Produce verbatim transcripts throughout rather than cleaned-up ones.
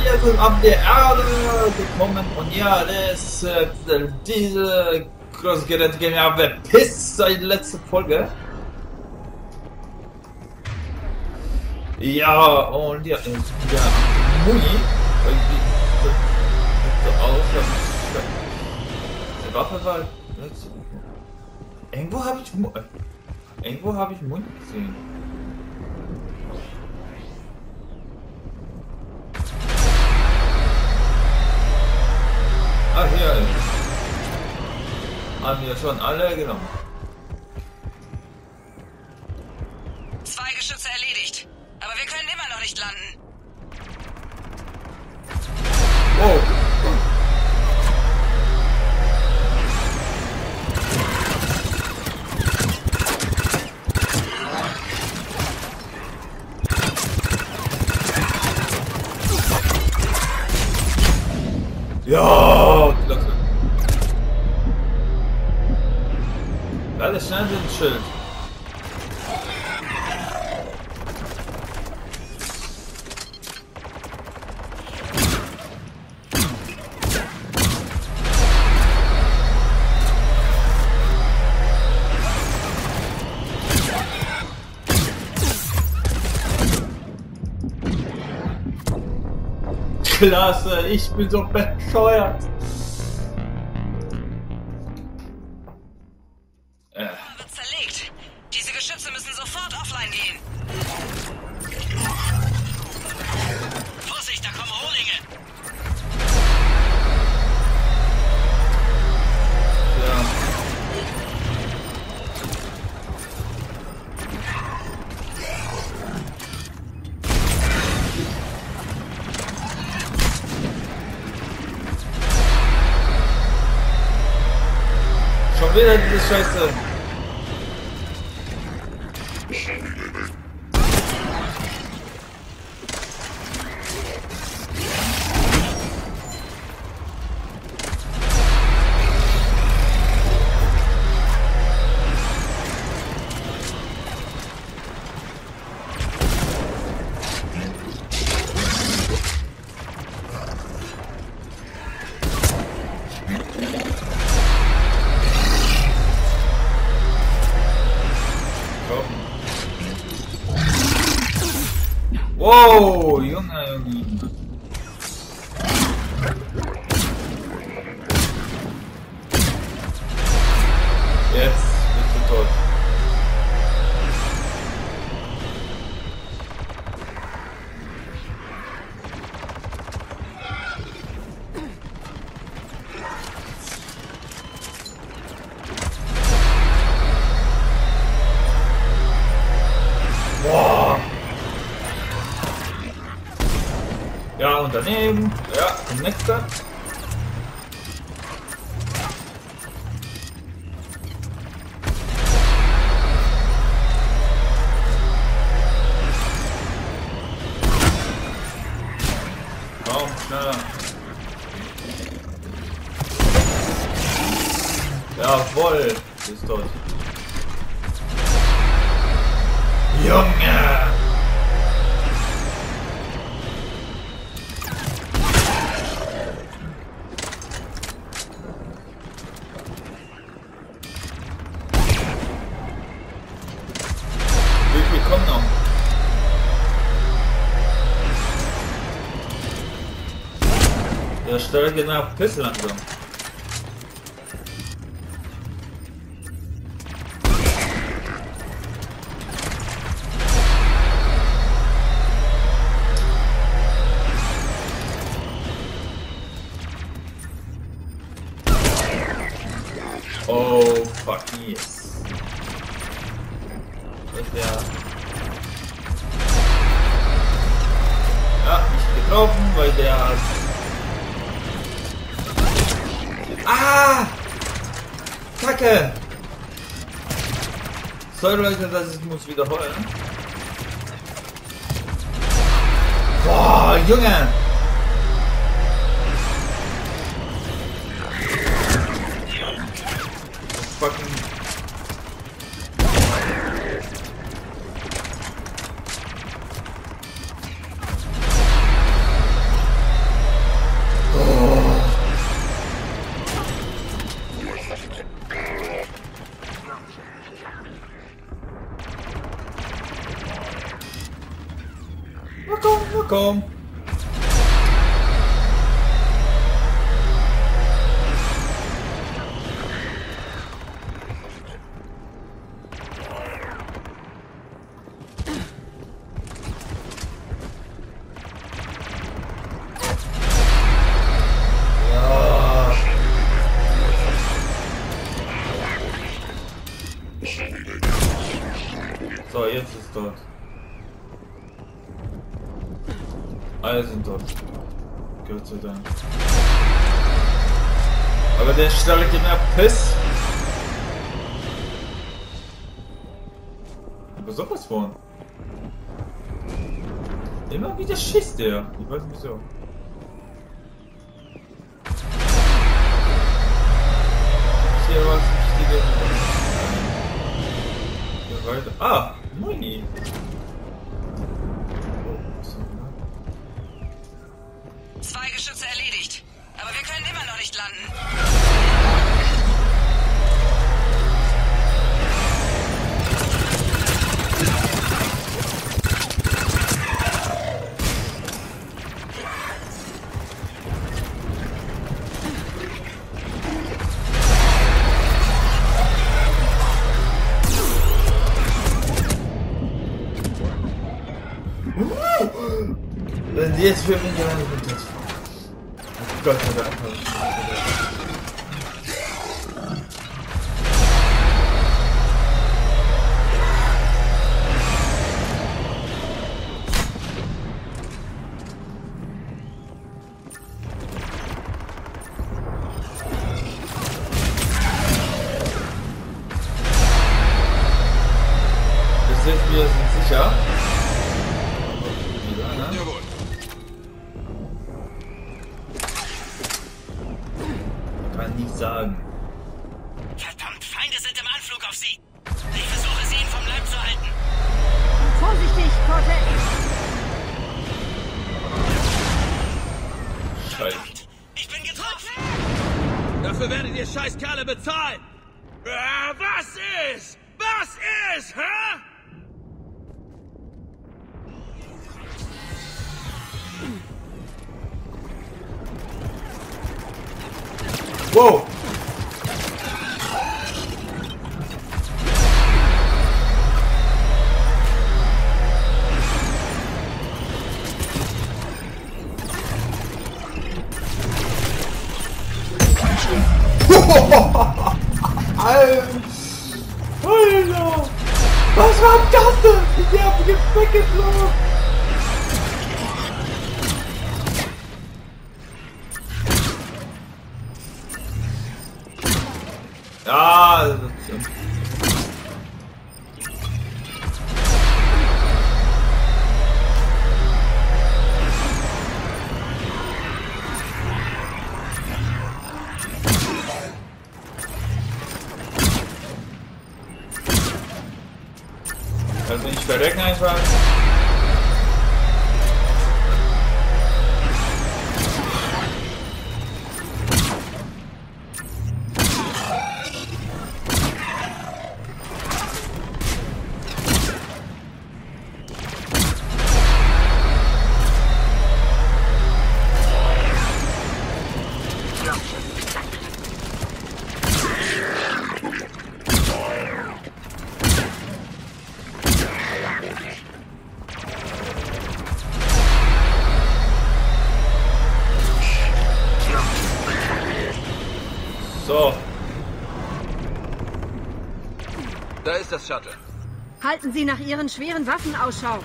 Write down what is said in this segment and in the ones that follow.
wir sind auf der Erde gekommen und ja, das äh, diese große Geräte gehen ja verpisst seit letzter Folge. Ja, und ja, ja Muni, weil die so aus, die Waffe war irgendwo habe ich irgendwo habe ich Muni gesehen. Ah, hier. Haben wir schon alle genommen. Zwei Geschütze erledigt. Aber wir können immer noch nicht landen. Oh. Ja, klasse. Alles schnell sind Schild. Klasse, ich bin so bescheuert. Äh. Wird zerlegt. Diese Geschütze müssen sofort offline gehen. Vorsicht, da kommen Rohlinge. Ja. Schon wieder diese Scheiße. Wow, Junge, Junge. Jetzt bist du tot. Boah. Ja, und daneben, ja, und nächster. Komm, schneller. Jawohl, ist tot. Junge! Komm noch. Der Steuer geht nach Piss langsam. Oh fuck yes. Das ist der. Ja, nicht getroffen, weil der hat... Ah! Kacke! Sorry Leute, dass ich muss wiederholen. Boah, Junge! Fucking... Na komm, na komm. So, jetzt ist dort. Alle sind dort. Gott sei Dank. Aber der Stelle geht mir Piss. Aber sowas von. Immer wieder schießt der. Ich weiß nicht wieso. Hier was Wichtiges. Hier weiter. Ah, Muni. Zwei Geschütze erledigt. Aber wir können immer noch nicht landen. Wenn jetzt für mich gerade wird. Gott sei Dank. Das sind wir sind sicher. Jawohl. Kann nicht sagen. Verdammt, Feinde sind im Anflug auf sie. Ich versuche, sie ihnen vom Leib zu halten. Vorsichtig, Cortex! Scheiße. Ich bin getroffen. Dafür werdet ihr Scheißkerle bezahlen! Äh, was ist? Was ist, hä? Wow! Alter! Was war das denn? Ich hab weggeflogen! Ja, das ist schön. Also nicht verrecken einfach. So. Da ist das Shuttle. Halten Sie nach Ihren schweren Waffen Ausschau.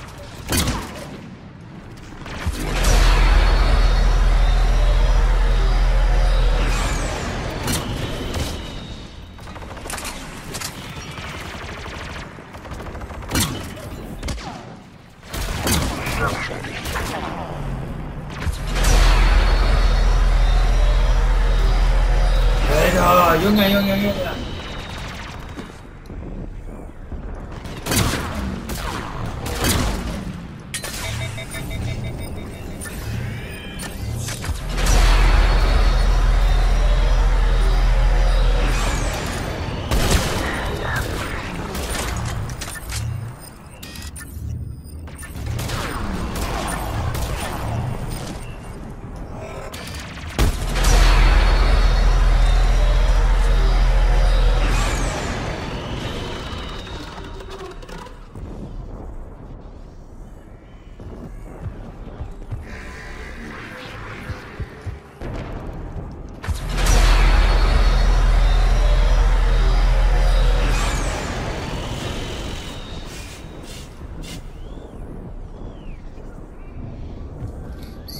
Alter, Junge, Junge, Junge.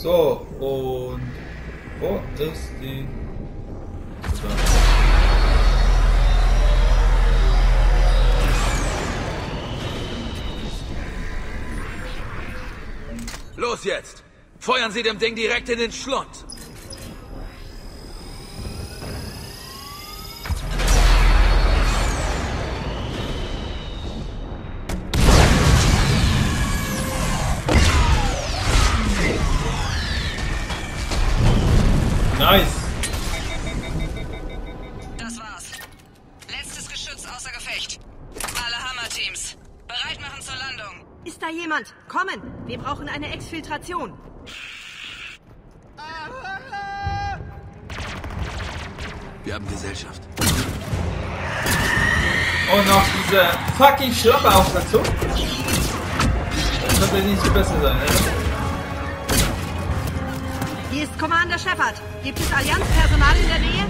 So, und wo ist die... Los jetzt! Feuern Sie dem Ding direkt in den Schlund! Nice! Das war's. Letztes Geschütz außer Gefecht. Alle Hammer-Teams. Bereit machen zur Landung. Ist da jemand? Kommen! Wir brauchen eine Exfiltration. Wir haben Gesellschaft. Und noch diese fucking Schlampe auf dazu. Das könnte nicht viel besser sein, oder? Hier ist Commander Shepard. Gibt es Allianzpersonal in der Nähe?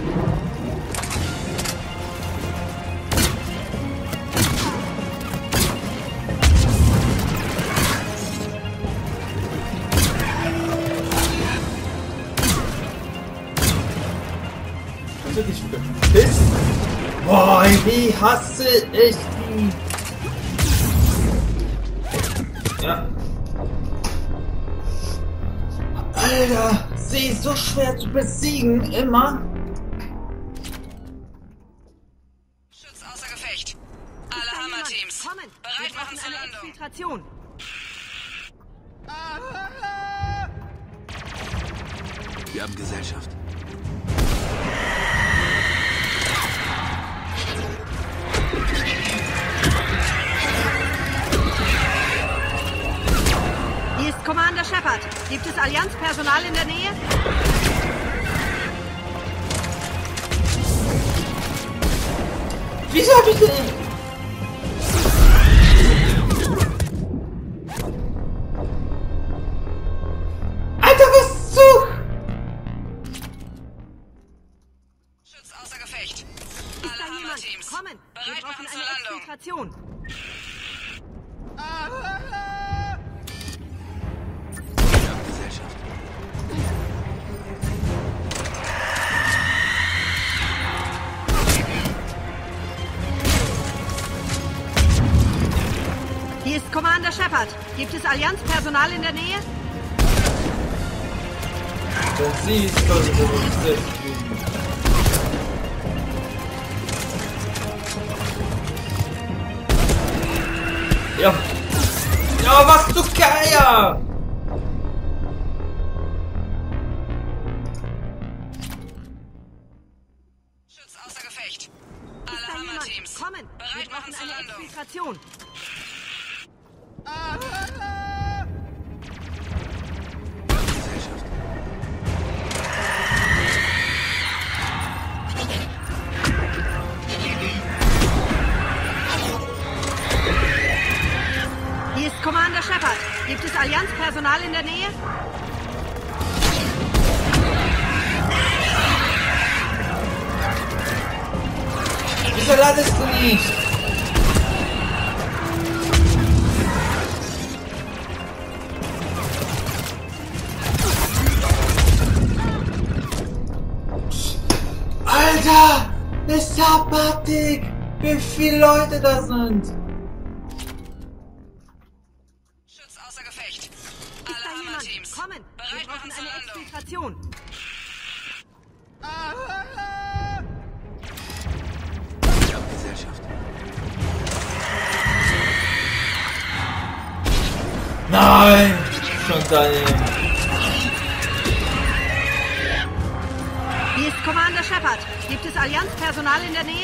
Hast du dich verpisst? Boah, wie hasse ich die? Ja. Alter, sie ist so schwer zu besiegen, immer. Schütz außer Gefecht. Alle Hammer-Teams. Kommen! Bereit Wir machen brauchen zur eine Landung. Exfiltration. Wir haben Gesellschaft. Hier ist Commander Shepard. Gibt es Allianzpersonal in der Nähe? Wieso hab ich denn? Alter, was zu? Schütz außer Gefecht. Ist Alle da jemand? Hammer-Teams. Kommen! Wir Bereit brauchen machen zur eine Landung. Exfiltration. Wir haben Gesellschaft. Hier ist Commander Shepard. Gibt es Allianzpersonal in der Nähe? Wenn sie ist, sollte das nicht selbst kriegen. Ja. Ja, was du Geier! Schütz außer Gefecht. Ist Alle da jemand? Hammer-Teams. Kommen! Wir Bereit machen brauchen zur eine Landung. Exfiltration. Gesellschaft. Hier ist Commander Shepard. Gibt es Allianzpersonal in der Nähe? Wieso ladest du nicht? Alter! Ist abartig! Wie viele Leute da sind! Schütz außer Gefecht. Ist Alle da jemand? Hammer-Teams. Kommen! Wir Bereit brauchen machen zur eine Landung. Exfiltration. Wir haben Gesellschaft. Nein! Schon daneben. Hier ist Commander Shepard. Gibt es Allianzpersonal in der Nähe?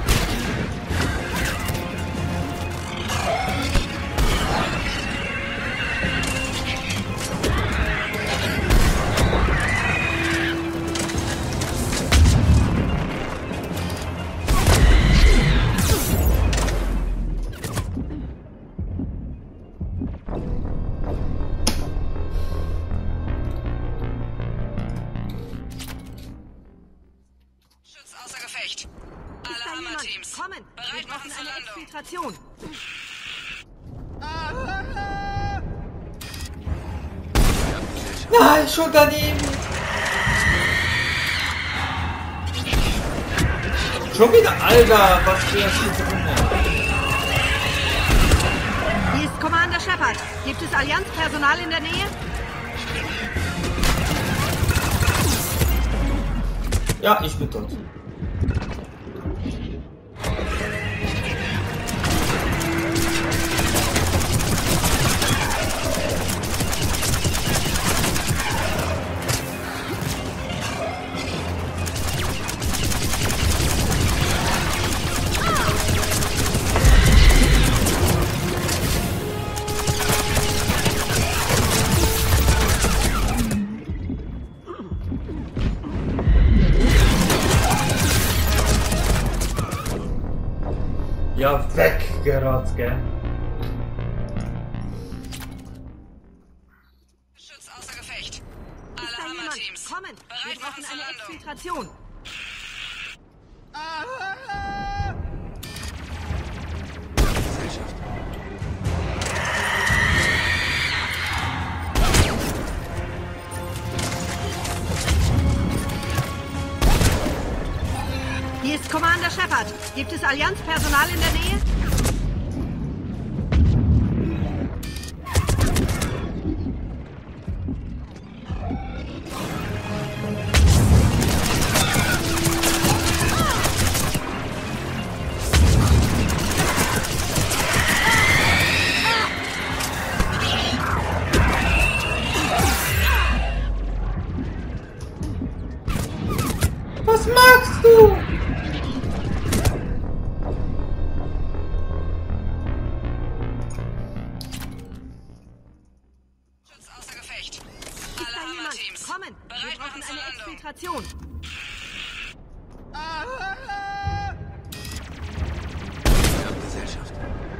Schütz außer Gefecht. Ist Alle da jemand? Hammer-Teams. Kommen! Wir Bereit machen brauchen zur eine Landung. Exfiltration. Wir haben Gesellschaft. Nein, schon daneben. Schon wieder, Alter, was für ein Schiff drin. Hier ist Commander Shepard. Gibt es Allianzpersonal in der Nähe? Ja, ich bin tot. Ja, weggerotzt, gell? Schütz außer Gefecht. Alle Ist da jemand? Hammer-Teams. Kommen! Wir Bereit machen brauchen zur eine Landung. Exfiltration. Hier ist Commander Shepard. Gibt es Allianzpersonal in der Nähe? Was machst du? Schütz außer Gefecht. Ist Alle da jemand? Hammer-Teams. Kommen! Wir Bereit brauchen machen zur eine Landung. Exfiltration. Gesellschaft.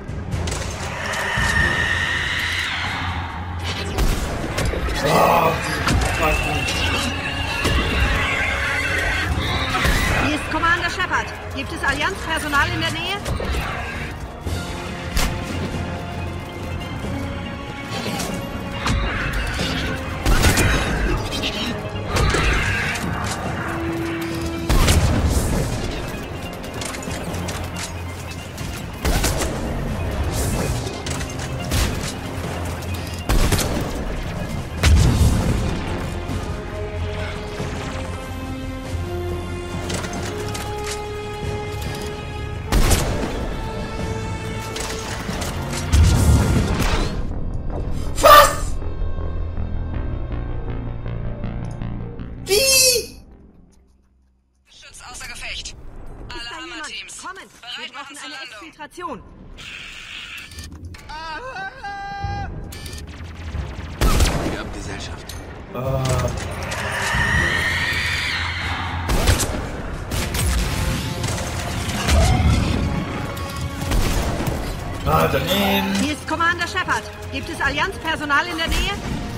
Oh, fucking. Hier ist Commander Shepard. Gibt es Allianzpersonal in der Nähe? Wie? Schütz außer Gefecht. Alle Ist da jemand? Hammer-Teams. Kommen! Wir Bereit machen brauchen zur eine Landung. Exfiltration. Wir haben Gesellschaft. Äh. Ah, daneben. Hier ist Commander Shepard. Gibt es Allianzpersonal in der Nähe?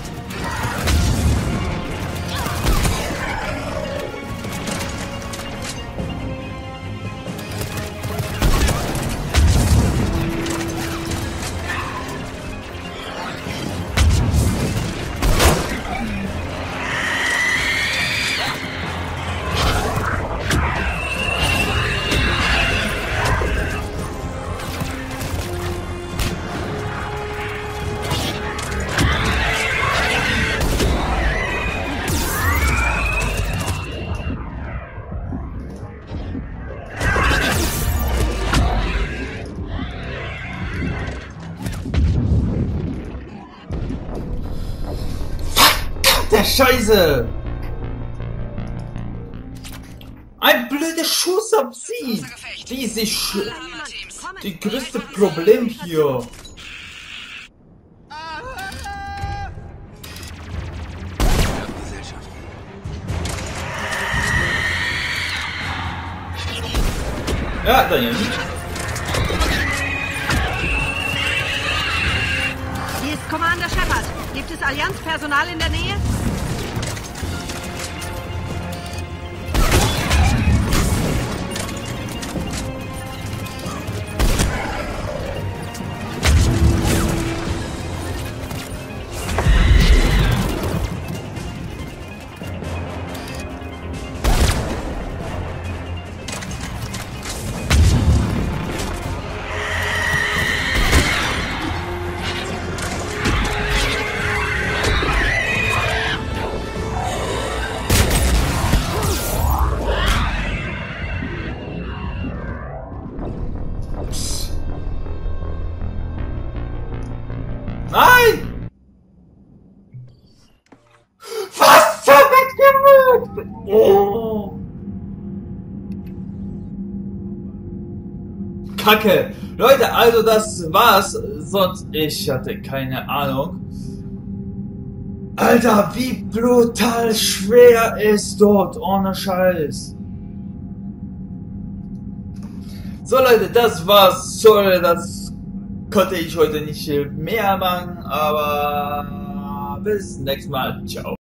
Der Scheiße! Ein blöder Schuss ab sie! Die ist die, Sch Alle Hammer-Teams. Kommen! die größte Problem hier. Wir haben Gesellschaft. Ja, daneben. Hier ist Commander Shepard. Gibt es Allianzpersonal in der Nähe? Nein! Was zur Wettgewürgt? Oh! Kacke! Leute, also das war's. Sonst, ich hatte keine Ahnung. Alter, wie brutal schwer ist dort, ohne Scheiß. So Leute, das war's. Sorry, das konnte ich heute nicht mehr machen, aber bis nächstes Mal. Ciao.